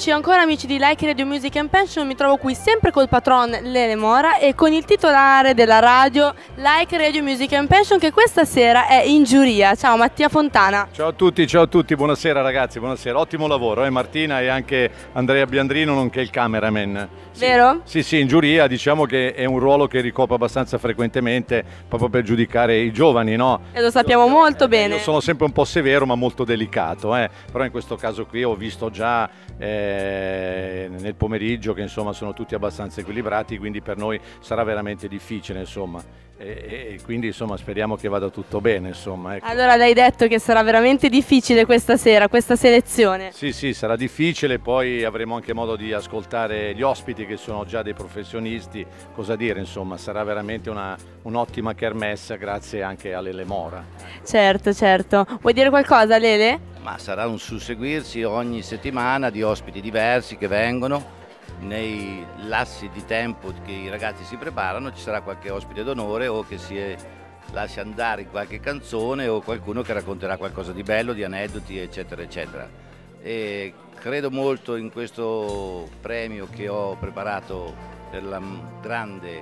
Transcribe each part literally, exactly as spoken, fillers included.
Eccoci ancora amici di Like Radio Music and Passion, mi trovo qui sempre col patron Lele Mora e con il titolare della radio Like Radio Music and Passion, che questa sera è in giuria. Ciao Mattia Fontana. Ciao a tutti, ciao a tutti, buonasera ragazzi, buonasera, ottimo lavoro, eh Martina e anche Andrea Biandrino nonché il cameraman. Sì, vero? Sì, sì, in giuria diciamo che è un ruolo che ricopro abbastanza frequentemente proprio per giudicare i giovani, no? E lo sappiamo molto eh, bene. Io sono sempre un po' severo ma molto delicato, eh? Però in questo caso qui ho visto già eh, nel pomeriggio che insomma sono tutti abbastanza equilibrati, quindi per noi sarà veramente difficile insomma. E, e quindi insomma speriamo che vada tutto bene insomma, ecco. Allora l'hai detto che sarà veramente difficile questa sera, questa selezione. Sì sì, sarà difficile, poi avremo anche modo di ascoltare gli ospiti che sono già dei professionisti, cosa dire insomma, sarà veramente una, un'ottima kermesse grazie anche a Lele Mora. Certo, certo. Vuoi dire qualcosa Lele? Ma sarà un susseguirsi ogni settimana di ospiti diversi che vengono. Nei lassi di tempo che i ragazzi si preparano ci sarà qualche ospite d'onore o che si lascia andare in qualche canzone o qualcuno che racconterà qualcosa di bello, di aneddoti eccetera eccetera. E credo molto in questo premio che ho preparato per la grande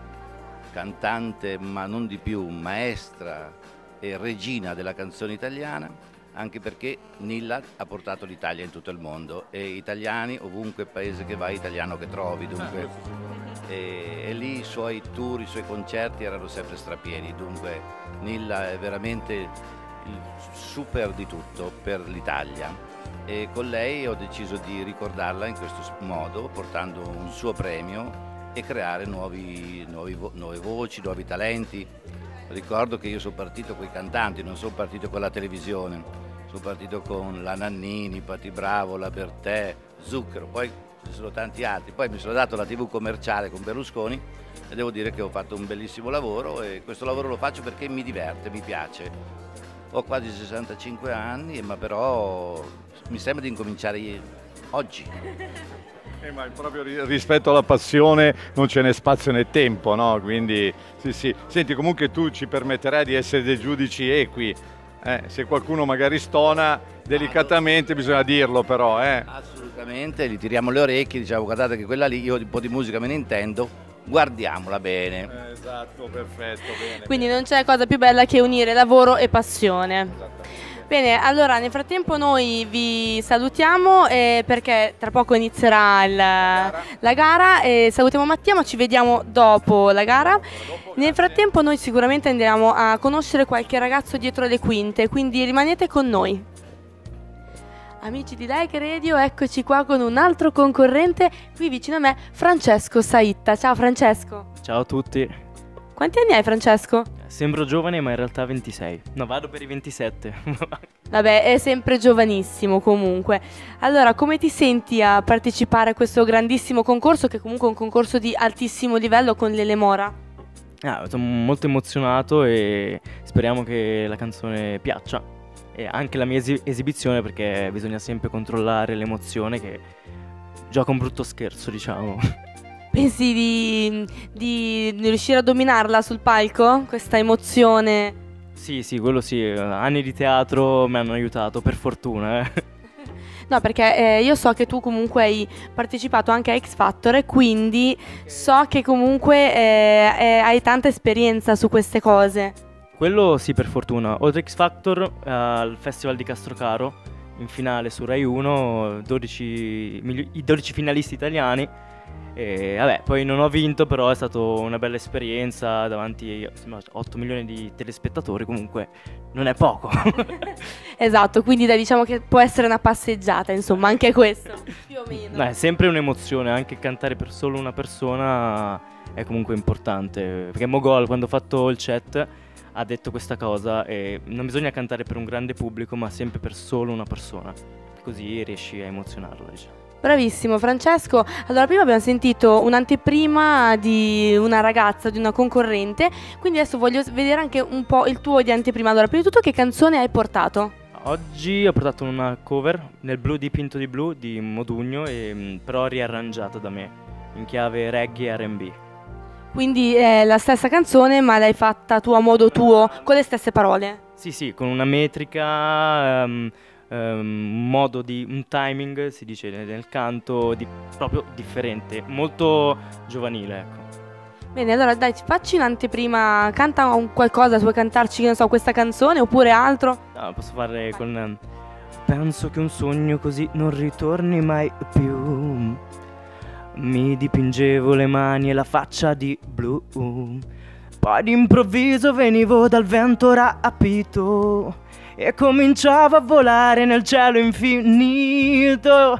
cantante, ma non di più, maestra e regina della canzone italiana, anche perché Nilla ha portato l'Italia in tutto il mondo e italiani ovunque paese che vai, italiano che trovi, dunque e, e lì i suoi tour, i suoi concerti erano sempre strapieni, dunque Nilla è veramente il super di tutto per l'Italia e con lei ho deciso di ricordarla in questo modo, portando un suo premio e creare nuovi, nuovi, nuove voci, nuovi talenti. Ricordo che io sono partito con i cantanti, non sono partito con la televisione. Sono partito con la Nannini, Patti Bravo, la Bertè, Zucchero, poi ci sono tanti altri. Poi mi sono dato la tivù commerciale con Berlusconi e devo dire che ho fatto un bellissimo lavoro e questo lavoro lo faccio perché mi diverte, mi piace. Ho quasi sessantacinque anni, ma però mi sembra di incominciare oggi. Eh, ma proprio rispetto alla passione non ce n'è spazio né tempo, no? Quindi sì sì. Senti, comunque tu ci permetterai di essere dei giudici equi. Eh, se qualcuno magari stona delicatamente ah, bisogna dirlo però eh. Assolutamente, gli tiriamo le orecchie, diciamo guardate che quella lì io un po' di musica me ne intendo, guardiamola bene. Eh, esatto, perfetto, bene. Quindi bene. Non c'è cosa più bella che unire lavoro e passione. Bene, allora nel frattempo noi vi salutiamo eh, perché tra poco inizierà il, la gara, la gara e salutiamo Mattia, ma ci vediamo dopo la gara. Nel frattempo noi sicuramente andiamo a conoscere qualche ragazzo dietro le quinte, quindi rimanete con noi. Amici di Like Radio, eccoci qua con un altro concorrente qui vicino a me, Francesco Saitta. Ciao Francesco. Ciao a tutti. Quanti anni hai Francesco? Sembro giovane ma in realtà ventisei. No, vado per i ventisette. Vabbè, è sempre giovanissimo comunque. Allora, come ti senti a partecipare a questo grandissimo concorso, che comunque è un concorso di altissimo livello con Lele Mora? Ah, sono molto emozionato e speriamo che la canzone piaccia. E anche la mia esi esibizione, perché bisogna sempre controllare l'emozione, che gioca un brutto scherzo, diciamo. Pensi di, di, di riuscire a dominarla sul palco? Questa emozione? Sì, sì, quello sì. Anni di teatro mi hanno aiutato, per fortuna. Eh. No, perché eh, io so che tu comunque hai partecipato anche a X Factor e quindi so che comunque eh, eh, hai tanta esperienza su queste cose. Quello sì, per fortuna. Oltre a X Factor, eh, al Festival di Castrocaro, in finale su Rai uno, dodici, i dodici finalisti italiani. E vabbè, poi non ho vinto, però è stata una bella esperienza davanti a otto milioni di telespettatori, comunque non è poco. Esatto, quindi dai, diciamo che può essere una passeggiata, insomma, anche questo, più o meno. Beh, è sempre un'emozione, anche cantare per solo una persona è comunque importante, perché Mogol, quando ho fatto il chat, ha detto questa cosa, e non bisogna cantare per un grande pubblico, ma sempre per solo una persona, così riesci a emozionarlo, diciamo. Bravissimo Francesco. Allora, prima abbiamo sentito un'anteprima di una ragazza, di una concorrente, quindi adesso voglio vedere anche un po' il tuo di anteprima. Allora, prima di tutto che canzone hai portato? Oggi ho portato una cover nel blu dipinto di blu di Modugno, e, però riarrangiata da me, in chiave reggae e R and B. Quindi è la stessa canzone ma l'hai fatta tu a modo tuo, con le stesse parole? Sì, sì, con una metrica um, ehm, un modo di, un timing, si dice nel canto, di, proprio differente, molto giovanile, ecco. Bene, allora dai, facci un'anteprima, canta un qualcosa, vuoi cantarci, che ne so, questa canzone oppure altro? No, posso fare con... ehm, penso che un sogno così non ritorni mai più. Mi dipingevo le mani e la faccia di blu. Poi d'improvviso venivo dal vento rapito e cominciavo a volare nel cielo infinito.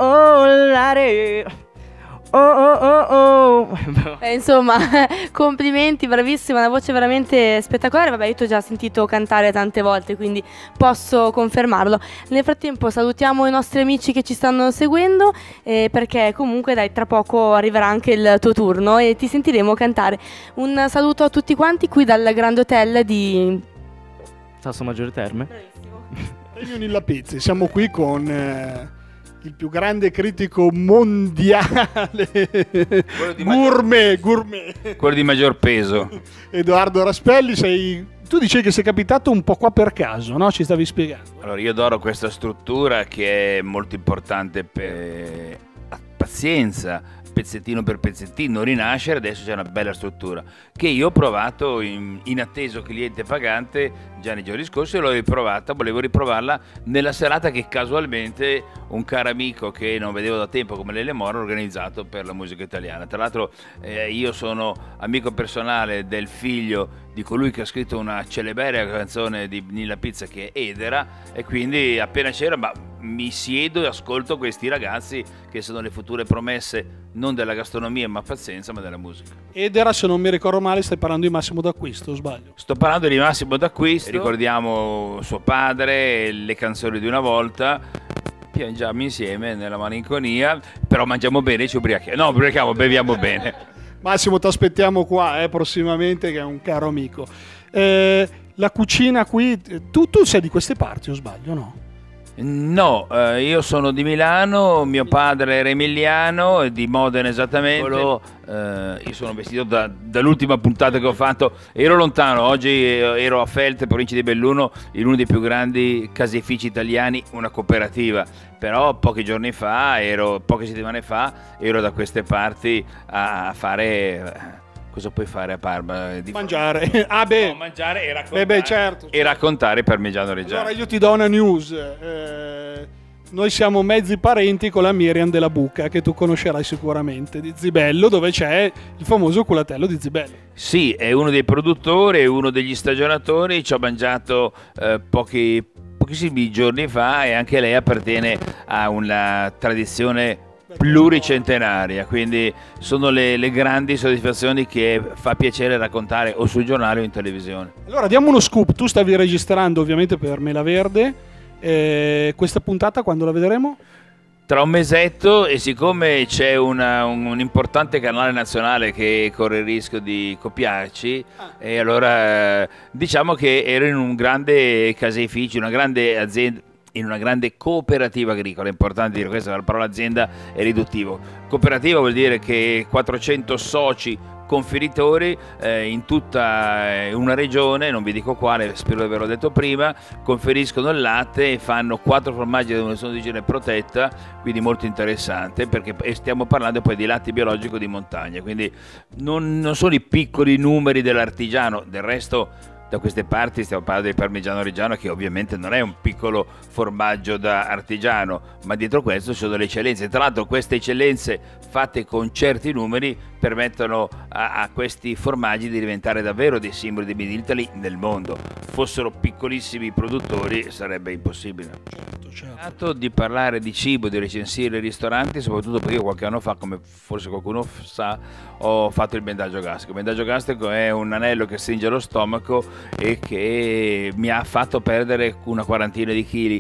Volare. Oh oh oh oh. Eh, insomma, complimenti, bravissima, una voce veramente spettacolare. Vabbè, io ti ho già sentito cantare tante volte, quindi posso confermarlo. Nel frattempo salutiamo i nostri amici che ci stanno seguendo, eh, perché comunque dai, tra poco arriverà anche il tuo turno e ti sentiremo cantare. Un saluto a tutti quanti qui dal Grand Hotel di Sasso Maggiore Terme. Bravissimo. Premio Nilla Pizzi, siamo qui con eh, il più grande critico mondiale di gourmet, gourmet quello di maggior peso. Edoardo Raspelli. Sei, tu dicevi che sei capitato un po' qua per caso, no? Ci stavi spiegando. Allora, io adoro questa struttura che è molto importante per la pazienza, pezzettino per pezzettino, rinascere. Adesso c'è una bella struttura che io ho provato in, in atteso cliente pagante già nei giorni scorsi, e l'ho riprovata, volevo riprovarla nella serata che casualmente un caro amico che non vedevo da tempo come Lele Moro ha organizzato per la musica italiana. Tra l'altro eh, io sono amico personale del figlio di colui che ha scritto una celeberrima canzone di Nilla Pizza, che è Edera, e quindi appena c'era ma mi siedo e ascolto questi ragazzi che sono le future promesse non della gastronomia ma pazienza, ma della musica. Edera, se non mi ricordo male, stai parlando di Massimo D'Acquisto, o sbaglio? Sto parlando di Massimo D'Acquisto, ricordiamo suo padre, le canzoni di una volta, piangiamo insieme nella malinconia, però mangiamo bene, ci ubriachiamo, no, ubriachiamo, beviamo bene. Massimo, ti aspettiamo qua eh, prossimamente, che è un caro amico. Eh, la cucina qui, tu, tu sei di queste parti, o sbaglio, no? No, eh, io sono di Milano, mio padre era emiliano, di Modena esattamente. Eh, io sono vestito da, dall'ultima puntata che ho fatto, ero lontano, oggi ero a Feltre, provincia di Belluno, in uno dei più grandi caseifici italiani, una cooperativa. Però pochi giorni fa, ero, poche settimane fa, ero da queste parti a fare... Cosa puoi fare a Parma? Di mangiare. Ah beh. No, mangiare e raccontare. Eh beh, certo. E raccontare Parmigiano Reggiano. Allora io ti do una news. Eh, noi siamo mezzi parenti con la Miriam della Buca, che tu conoscerai sicuramente, di Zibello, dove c'è il famoso culatello di Zibello. Sì, è uno dei produttori, è uno degli stagionatori. Ci ho mangiato eh, pochi, pochissimi giorni fa, e anche lei appartiene a una tradizione pluricentenaria, quindi sono le, le grandi soddisfazioni che fa piacere raccontare o sul giornale o in televisione. Allora diamo uno scoop, tu stavi registrando ovviamente per Mela Verde, eh, questa puntata quando la vedremo? Tra un mesetto, e siccome c'è una, un, un importante canale nazionale che corre il rischio di copiarci, ah. e allora eh, diciamo che ero in un grande caseificio, una grande azienda, in una grande cooperativa agricola. È importante dire questo, la parola azienda è riduttivo. Cooperativa vuol dire che quattrocento soci conferitori eh, in tutta eh, una regione, non vi dico quale, spero di averlo detto prima, conferiscono il latte e fanno quattro formaggi di una di origine protetta, quindi molto interessante, perché stiamo parlando poi di latte biologico di montagna, quindi non, non sono i piccoli numeri dell'artigiano. Del resto da queste parti stiamo parlando del Parmigiano Reggiano, che ovviamente non è un piccolo formaggio da artigiano, ma dietro questo ci sono le eccellenze. Tra l'altro queste eccellenze fatte con certi numeri permettono a, a questi formaggi di diventare davvero dei simboli di Made in Italy nel mondo. Fossero piccolissimi produttori sarebbe impossibile. Certo, certo. Ho cercato di parlare di cibo, di recensire i ristoranti, soprattutto perché io qualche anno fa, come forse qualcuno sa, ho fatto il bendaggio gastrico. Il bendaggio gastrico è un anello che stringe lo stomaco e che mi ha fatto perdere una quarantina di chili.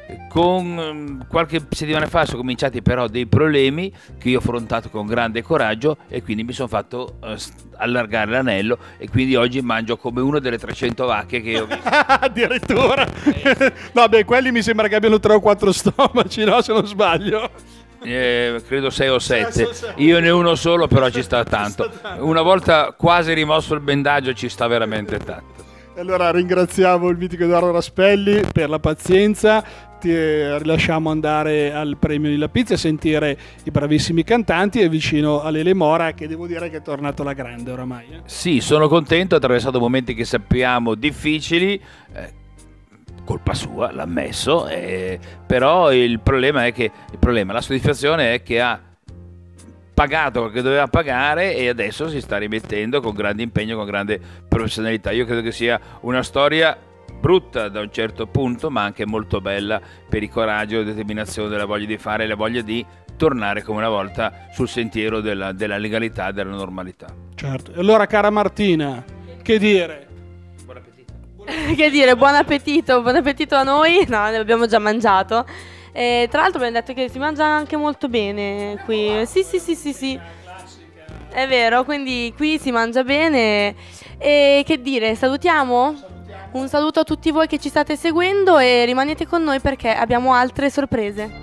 Con qualche settimana fa sono cominciati però dei problemi che io ho affrontato con grande coraggio, e quindi mi sono fatto uh, allargare l'anello, e quindi oggi mangio come una delle trecento vacche che ho visto. Addirittura? No, beh, quelli mi sembra che abbiano tre o quattro stomaci, no? Se non sbaglio. Eh, credo sei o sette. Io ne ho uno solo, però ci sta tanto. Una volta quasi rimosso il bendaggio, ci sta veramente tanto. Allora ringraziamo il mitico Edoardo Raspelli per la pazienza, ti rilasciamo andare al premio di La Pizza a sentire i bravissimi cantanti e vicino a Lele Mora, che devo dire che è tornato alla grande oramai. Eh. Sì, sono contento, ha attraversato momenti che sappiamo difficili, eh, colpa sua, l'ha ammesso, eh, però il problema è che, il problema, la soddisfazione è che ha pagato quello che doveva pagare e adesso si sta rimettendo con grande impegno, con grande professionalità. Io credo che sia una storia brutta da un certo punto, ma anche molto bella per il coraggio, la determinazione, della voglia di fare, la voglia di tornare come una volta sul sentiero della, della legalità e della normalità. Certo. E allora, cara Martina, che dire? Buon appetito. Che dire, buon appetito, buon appetito a noi. No, ne abbiamo già mangiato. E tra l'altro abbiamo detto che si mangia anche molto bene qui. Sì, sì, sì, sì, sì. È vero, quindi qui si mangia bene. E che dire, salutiamo? Un saluto a tutti voi che ci state seguendo e rimanete con noi perché abbiamo altre sorprese.